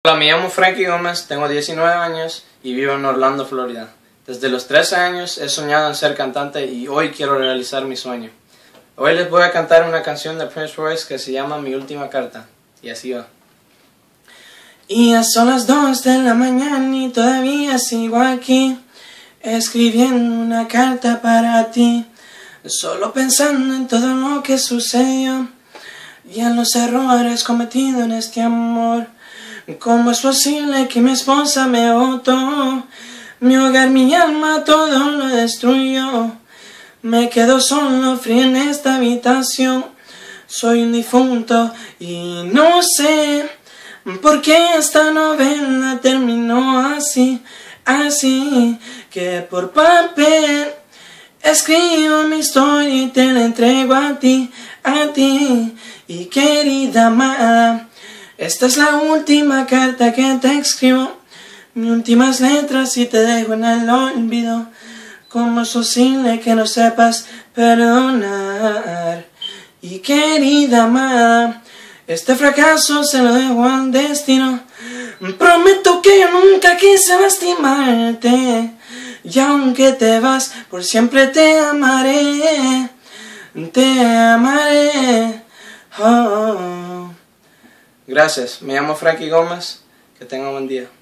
Hola, me llamo Frankie Gómez, tengo 19 años y vivo en Orlando, Florida. Desde los 13 años he soñado en ser cantante y hoy quiero realizar mi sueño. Hoy les voy a cantar una canción de Prince Royce que se llama Mi Última Carta, y así va. Y ya son las 2 de la mañana y todavía sigo aquí, escribiendo una carta para ti, solo pensando en todo lo que sucedió y en los errores cometidos en este amor. ¿Cómo es posible que mi esposa me botó? Mi hogar, mi alma, todo lo destruyó. Me quedo solo, frío en esta habitación. Soy un difunto y no sé por qué esta novela terminó así, así. Que por papel escribo mi historia y te la entrego a ti, a ti. Y querida amada, esta es la última carta que te escribo, mis últimas letras y te dejo en el olvido. ¿Cómo es posible que no sepas perdonar? Y querida amada, este fracaso se lo dejo al destino. Prometo que yo nunca quise lastimarte, y aunque te vas, por siempre te amaré, te amaré. Oh. Gracias, me llamo Frankie Gómez, que tenga un buen día.